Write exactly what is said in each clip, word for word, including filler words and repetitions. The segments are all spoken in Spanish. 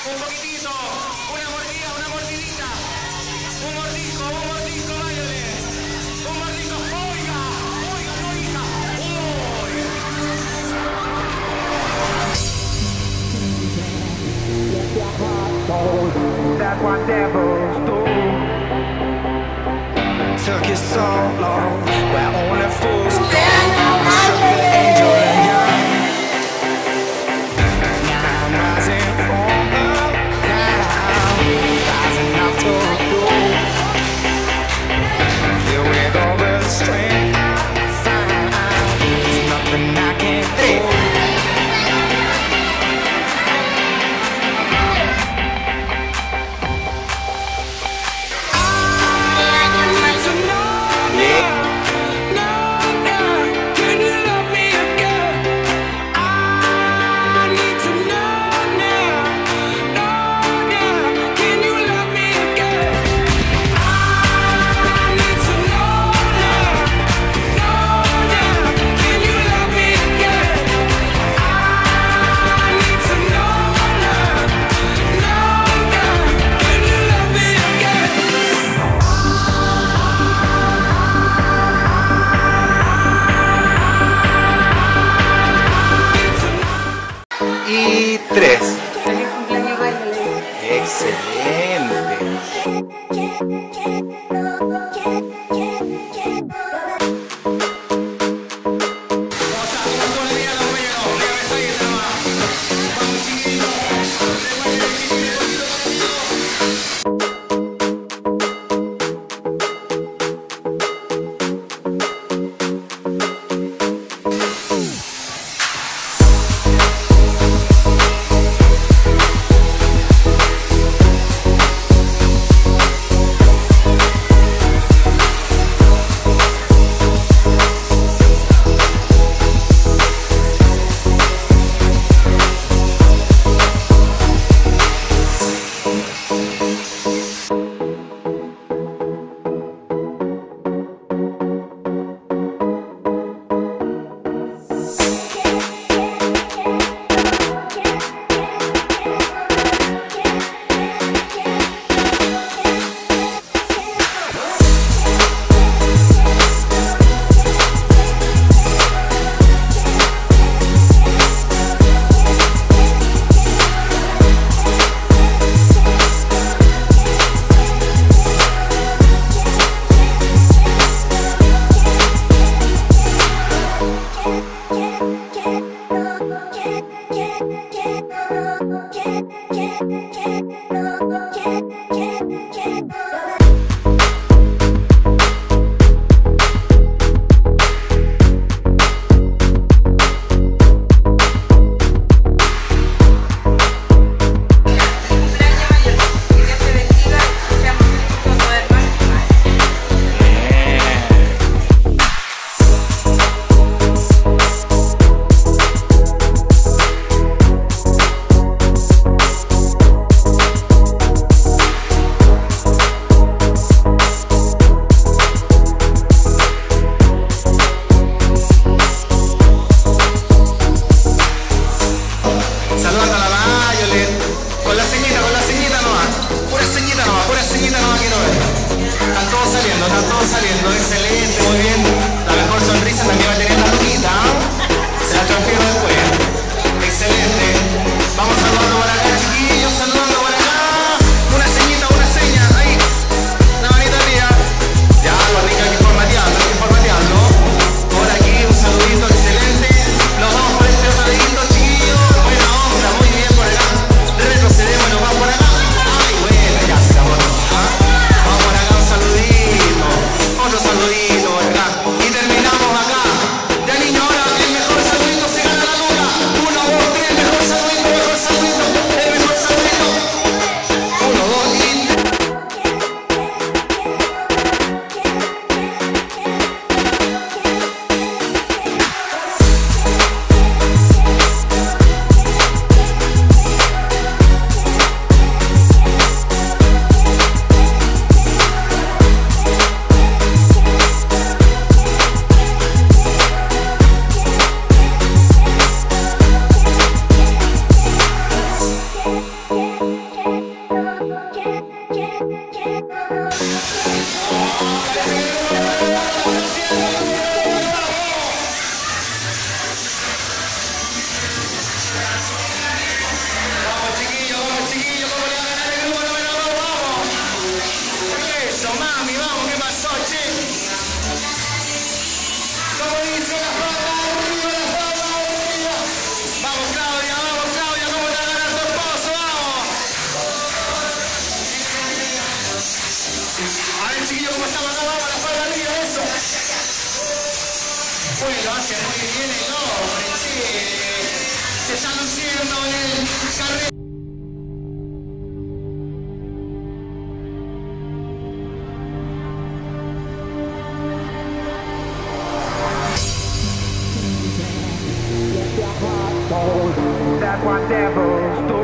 Un poquitito, una mordida, una mordidita. Un mordisco, un mordisco, váyale. Un mordisco, oiga, oiga, no hija. Uy. That's what devils do. Took you so long, where only fools go. Shook the angel and young. Now I'm rising from the ground, rising up to you. Feel with all the strength I find, there's nothing I can't do. Y tres. Feliz cumpleaños, váyale. Excelente. hace muy bien el hombre, sí. Se está luciendo en el carril. That's what devils do.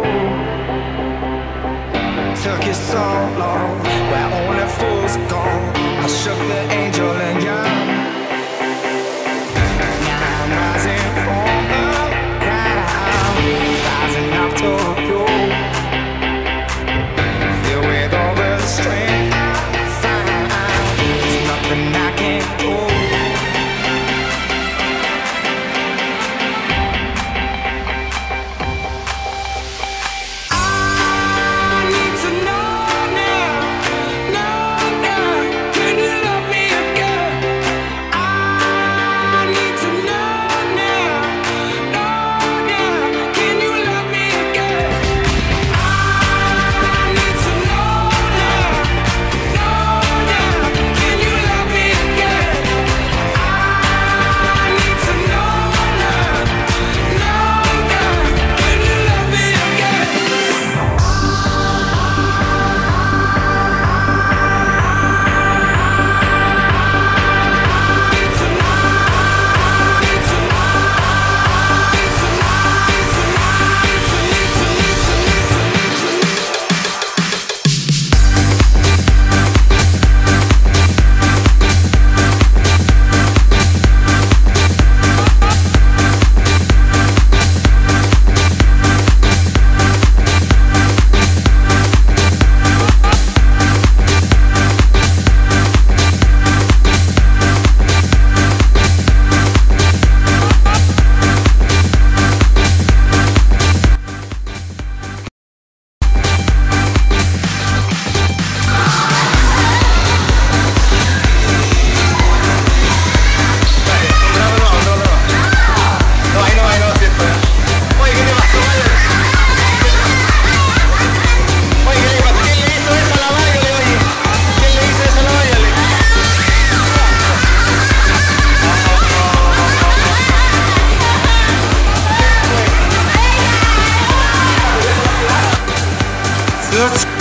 Took you so long, where only fools go. I shook the angel and young. Now I'm rising from the ground, rising up to you. Filled with all the strength I find, there's nothing I can't do. Let's